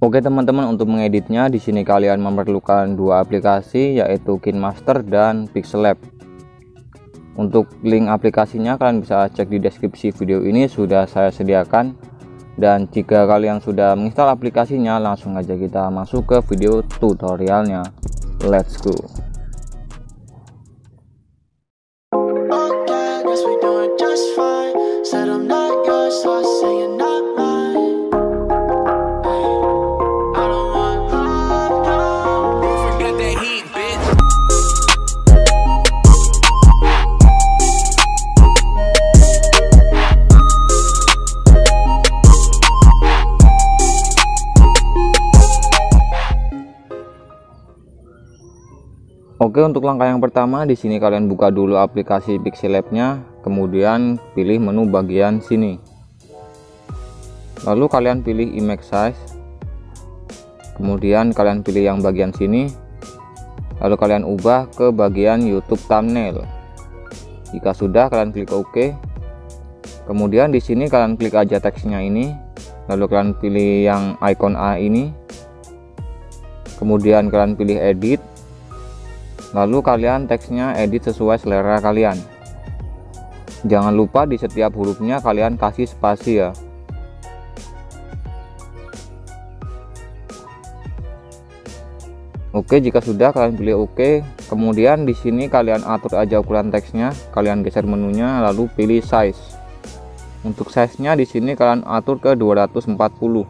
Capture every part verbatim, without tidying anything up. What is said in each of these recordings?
Oke teman-teman, untuk mengeditnya di sini kalian memerlukan dua aplikasi, yaitu KineMaster dan Pixellab. Untuk link aplikasinya kalian bisa cek di deskripsi video ini, sudah saya sediakan. Dan jika kalian sudah menginstal aplikasinya, langsung aja kita masuk ke video tutorialnya. Let's go. Oke, untuk langkah yang pertama di sini kalian buka dulu aplikasi Pixellab-nya, kemudian pilih menu bagian sini. Lalu kalian pilih image size. Kemudian kalian pilih yang bagian sini. Lalu kalian ubah ke bagian YouTube thumbnail. Jika sudah, kalian klik OK. Kemudian di sini kalian klik aja teksnya ini. Lalu kalian pilih yang icon A ini. Kemudian kalian pilih edit. Lalu kalian teksnya edit sesuai selera kalian. Jangan lupa di setiap hurufnya kalian kasih spasi ya. Oke, jika sudah kalian pilih OK. Kemudian di sini kalian atur aja ukuran teksnya. Kalian geser menunya lalu pilih size. Untuk size-nya di sini kalian atur ke dua ratus empat puluh.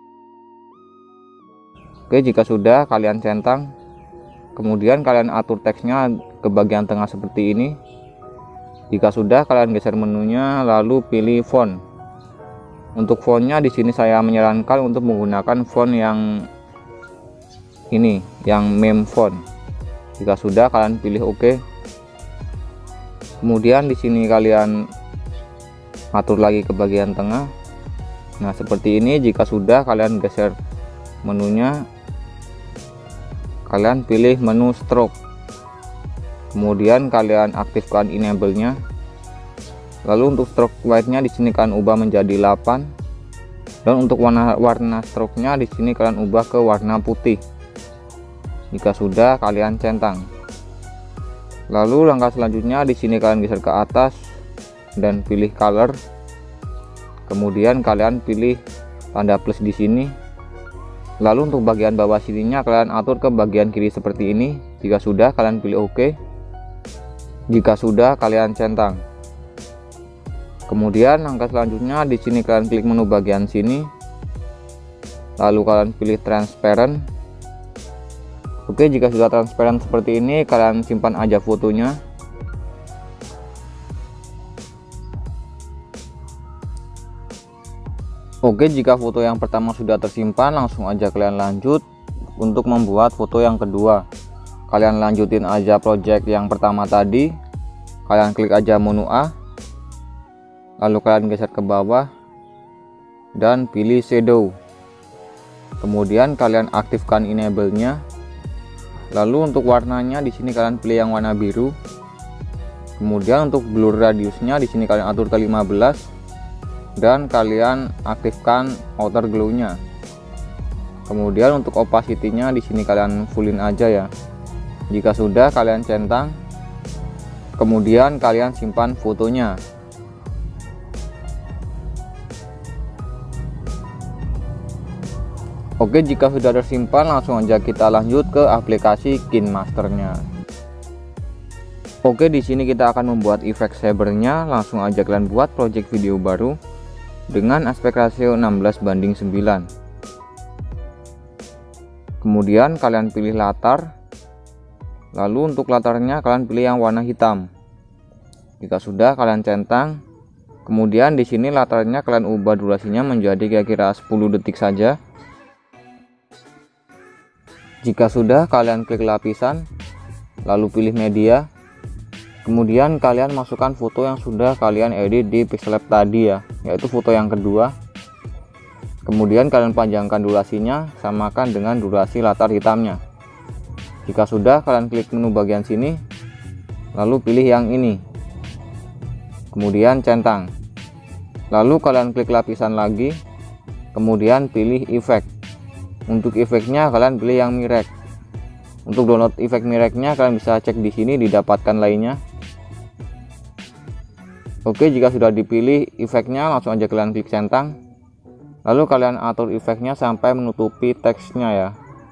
Oke, jika sudah kalian centang. Kemudian kalian atur teksnya ke bagian tengah seperti ini. Jika sudah, kalian geser menunya lalu pilih font. Untuk fontnya di sini saya menyarankan untuk menggunakan font yang ini, yang meme font. Jika sudah, kalian pilih OK. Kemudian di sini kalian atur lagi ke bagian tengah. Nah, seperti ini. Jika sudah, kalian geser menunya. Kalian pilih menu stroke, kemudian kalian aktifkan enable-nya. Lalu untuk stroke white-nya di sini kalian ubah menjadi delapan, dan untuk warna warna stroke-nya di sini kalian ubah ke warna putih. Jika sudah, kalian centang. Lalu langkah selanjutnya di sini kalian geser ke atas dan pilih color. Kemudian kalian pilih tanda plus di sini. Lalu untuk bagian bawah sininya kalian atur ke bagian kiri seperti ini. Jika sudah, kalian pilih OK. Jika sudah, kalian centang. Kemudian langkah selanjutnya di sini kalian klik menu bagian sini. Lalu kalian pilih transparent. Oke, jika sudah transparent seperti ini, kalian simpan aja fotonya. Oke, jika foto yang pertama sudah tersimpan, langsung aja kalian lanjut untuk membuat foto yang kedua. Kalian lanjutin aja project yang pertama tadi. Kalian klik aja menu A. Lalu kalian geser ke bawah dan pilih shadow. Kemudian kalian aktifkan enable-nya. Lalu untuk warnanya di sini kalian pilih yang warna biru. Kemudian untuk blur radiusnya di sini kalian atur ke lima belas. Dan kalian aktifkan outer glow-nya. Kemudian untuk opacity-nya di sini kalian fullin aja ya. Jika sudah, kalian centang. Kemudian kalian simpan fotonya. Oke, jika sudah tersimpan, langsung aja kita lanjut ke aplikasi KineMaster-nya. Oke, di sini kita akan membuat efek saber-nya. Langsung aja kalian buat project video baru dengan aspek rasio enam belas banding sembilan. Kemudian kalian pilih latar. Lalu untuk latarnya kalian pilih yang warna hitam. Jika sudah, kalian centang. Kemudian di sini latarnya kalian ubah durasinya menjadi kira-kira sepuluh detik saja. Jika sudah, kalian klik lapisan, lalu pilih media. Kemudian kalian masukkan foto yang sudah kalian edit di Pixellab tadi ya, yaitu foto yang kedua. Kemudian kalian panjangkan durasinya, samakan dengan durasi latar hitamnya. Jika sudah, kalian klik menu bagian sini, lalu pilih yang ini. Kemudian centang. Lalu kalian klik lapisan lagi, kemudian pilih efek. Untuk efeknya kalian pilih yang mirek. Untuk download efek mireknya kalian bisa cek di sini, didapatkan lainnya. Oke, jika sudah dipilih efeknya, langsung aja kalian klik centang. Lalu kalian atur efeknya sampai menutupi teksnya ya.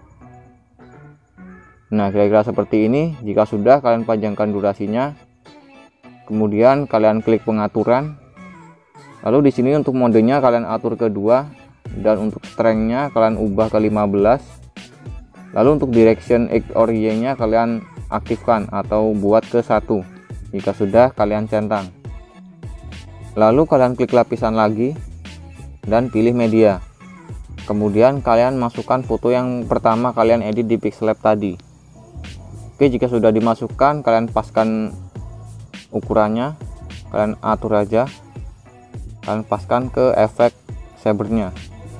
Nah, kira-kira seperti ini. Jika sudah, kalian panjangkan durasinya. Kemudian kalian klik pengaturan. Lalu di sini untuk modenya kalian atur ke dua, dan untuk strength-nya kalian ubah ke lima belas. Lalu untuk direction X or Y-nya kalian aktifkan atau buat ke satu. Jika sudah, kalian centang. Lalu kalian klik lapisan lagi dan pilih media. Kemudian kalian masukkan foto yang pertama kalian edit di Pixel Lab tadi. Oke, jika sudah dimasukkan, kalian paskan ukurannya, kalian atur aja, kalian paskan ke efek shadernya.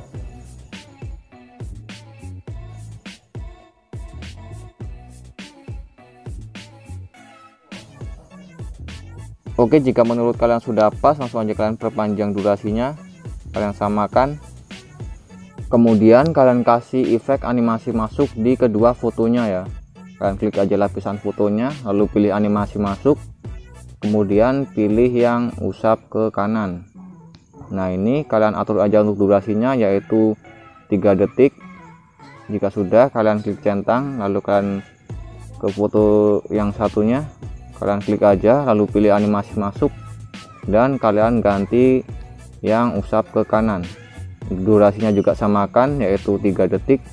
Oke, jika menurut kalian sudah pas, langsung aja kalian perpanjang durasinya, kalian samakan. Kemudian kalian kasih efek animasi masuk di kedua fotonya ya. Kalian klik aja lapisan fotonya, lalu pilih animasi masuk, kemudian pilih yang usap ke kanan. Nah, ini kalian atur aja untuk durasinya, yaitu tiga detik. Jika sudah, kalian klik centang, lalu kalian ke foto yang satunya, kalian klik aja, lalu pilih animasi masuk, dan kalian ganti yang usap ke kanan. Durasinya juga samakan, yaitu tiga detik.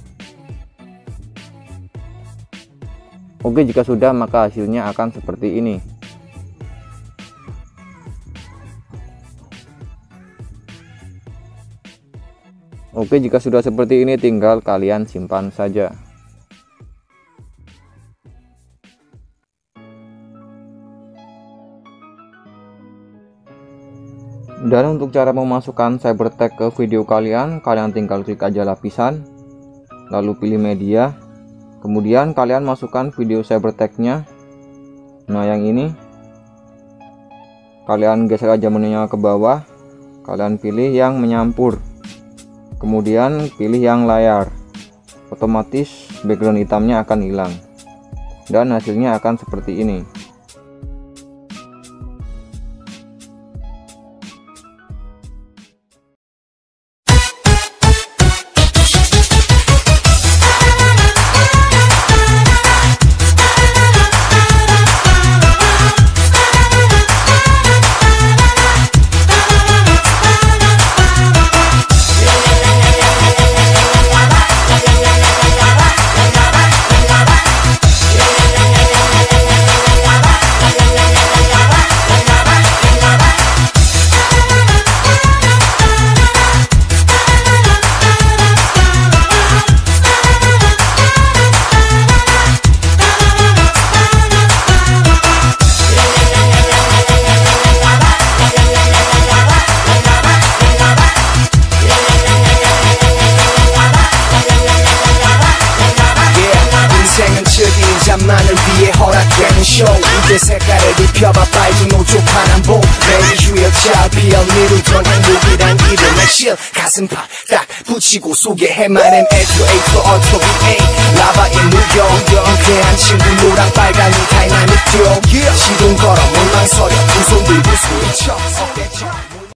Oke, jika sudah, maka hasilnya akan seperti ini. Oke, jika sudah seperti ini, tinggal kalian simpan saja. Dan untuk cara memasukkan CyberText ke video kalian, kalian tinggal klik aja lapisan, lalu pilih media, kemudian kalian masukkan video CyberText-nya. Nah, yang ini kalian geser aja menunya ke bawah, kalian pilih yang menyampur, kemudian pilih yang layar. Otomatis background hitamnya akan hilang, dan hasilnya akan seperti ini. 자만을 위해 허락되는 쇼 이제 색깔을 입혀봐 빨간 노조 파란보 매일 휴엽 피어 미루던 행복이란 이름의 실 가슴팍 딱 붙이고 소개해 말은 A to A to O to B A 라바의 무경 영쾌한 친구 노랑 빨간이 다이나믹 듀오 시동 걸어 못 망설여 두 손 들고 소리쳐